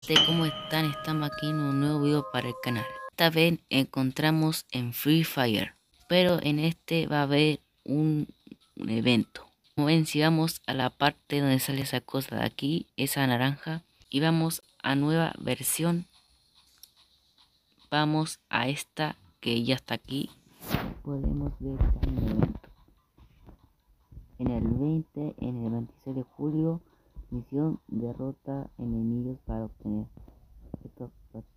¿Cómo están? Estamos aquí en un nuevo video para el canal. Esta vez encontramos en Free Fire, pero en este va a haber un evento. Como ven, si vamos a la parte donde sale esa cosa de aquí, esa naranja, y vamos a nueva versión, vamos a esta que ya está aquí, podemos ver que está en el evento. En el 20, en el 26 de julio, misión derrota enemigos para obtener estos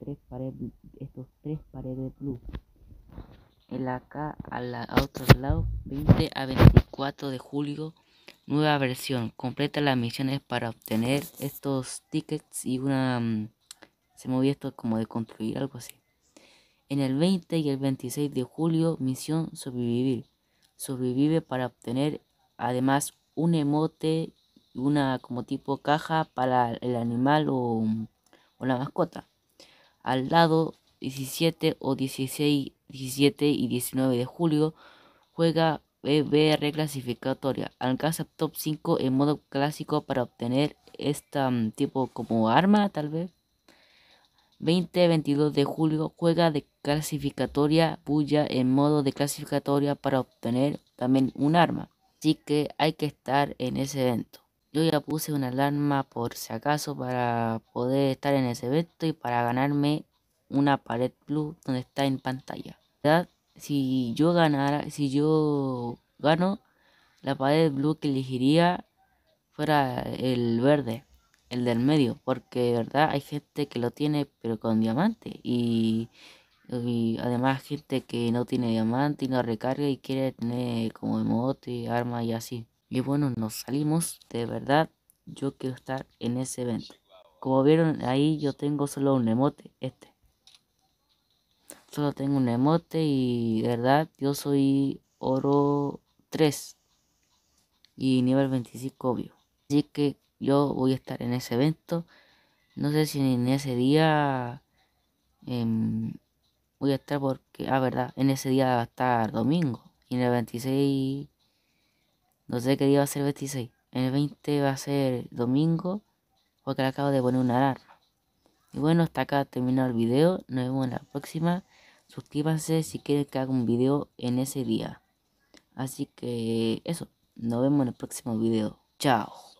tres paredes blue. En la acá a otro lado, 20 a 24 de julio, nueva versión. Completa las misiones para obtener estos tickets y una se movió esto como de construir algo así. En el 20 y el 26 de julio, misión sobrevivir. Sobrevive para obtener además un emote y una como tipo caja para el animal o la mascota. Al lado 17 o 16, 17 y 19 de julio juega BBR clasificatoria. Alcanza top 5 en modo clásico para obtener esta tipo como arma tal vez. 20-22 de julio juega de clasificatoria bulla en modo de clasificatoria para obtener también un arma. Así que hay que estar en ese evento. Yo ya puse una alarma por si acaso para poder estar en ese evento y para ganarme una pared blue donde está en pantalla. ¿Verdad? Si yo gano, la pared blue que elegiría fuera el verde, el del medio, porque de verdad hay gente que lo tiene pero con diamante y además gente que no tiene diamante y no recarga y quiere tener como emote, arma y así. Y bueno, nos salimos, de verdad, yo quiero estar en ese evento. Como vieron ahí yo tengo solo un emote, Solo tengo un emote y de verdad yo soy oro 3 y nivel 25 obvio. Así que yo voy a estar en ese evento. No sé si en ese día voy a estar porque, verdad, en ese día va a estar domingo. Y en el 26, no sé qué día va a ser el 26. En el 20 va a ser domingo porque le acabo de poner una alarma. Y bueno, hasta acá terminó el video. Nos vemos en la próxima. Suscríbanse si quieren que haga un video en ese día. Así que eso, nos vemos en el próximo video. Chao.